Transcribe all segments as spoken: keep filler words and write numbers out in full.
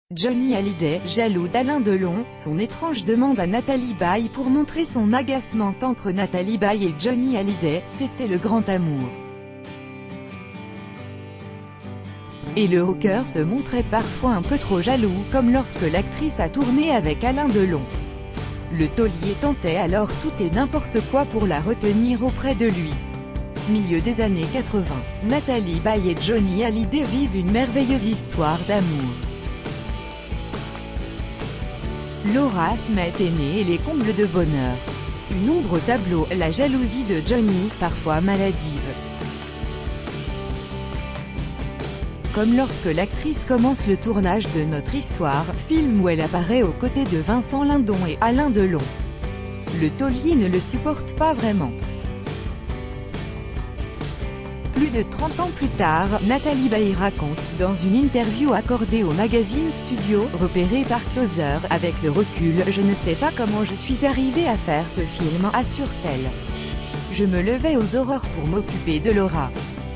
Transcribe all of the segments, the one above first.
Johnny Hallyday, jaloux d'Alain Delon, son étrange demande à Nathalie Baye pour montrer son agacement. Entre Nathalie Baye et Johnny Hallyday, c'était le grand amour. Et le rocker se montrait parfois un peu trop jaloux, comme lorsque l'actrice a tourné avec Alain Delon. Le taulier tentait alors tout et n'importe quoi pour la retenir auprès de lui. Milieu des années quatre-vingt, Nathalie Baye et Johnny Hallyday vivent une merveilleuse histoire d'amour. Laura Smith est née et les combles de bonheur. Une ombre au tableau, la jalousie de Johnny, parfois maladive. Comme lorsque l'actrice commence le tournage de Notre Histoire, film où elle apparaît aux côtés de Vincent Lindon et Alain Delon. Le taulier ne le supporte pas vraiment. Plus de trente ans plus tard, Nathalie Baye raconte, dans une interview accordée au magazine Studio, repérée par Closer, « Avec le recul, je ne sais pas comment je suis arrivée à faire ce film », assure-t-elle. « Je me levais aux aurores pour m'occuper de Laura.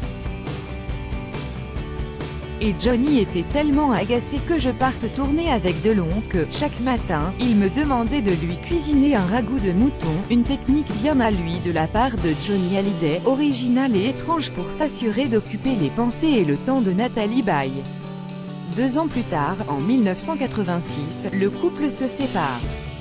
Et Johnny était tellement agacé que je parte tourner avec Delon que, chaque matin, il me demandait de lui cuisiner un ragoût de mouton, une technique bien à lui de la part de Johnny Hallyday, originale et étrange pour s'assurer d'occuper les pensées et le temps de Nathalie Baye. » Deux ans plus tard, en mille neuf cent quatre-vingt-six, le couple se sépare.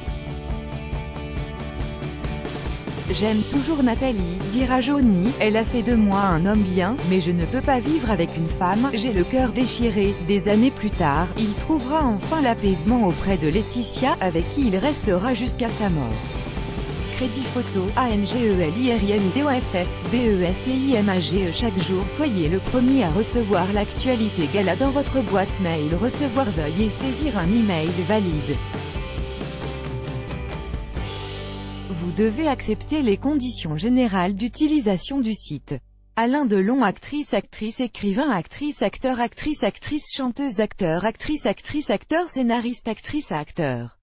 « J'aime toujours Nathalie, dira Johnny, elle a fait de moi un homme bien, mais je ne peux pas vivre avec une femme, j'ai le cœur déchiré. » Des années plus tard, il trouvera enfin l'apaisement auprès de Laetitia, avec qui il restera jusqu'à sa mort. Crédit photo, A N G E L I R I N D O F F, B E S T I M A G E. Chaque jour soyez le premier à recevoir l'actualité gala dans votre boîte mail. Recevoir, veuillez saisir un email valide. Vous devez accepter les conditions générales d'utilisation du site. Alain Delon, actrice, actrice, écrivain, actrice, acteur, actrice, actrice, chanteuse, acteur, actrice, actrice, acteur, scénariste, actrice, acteur.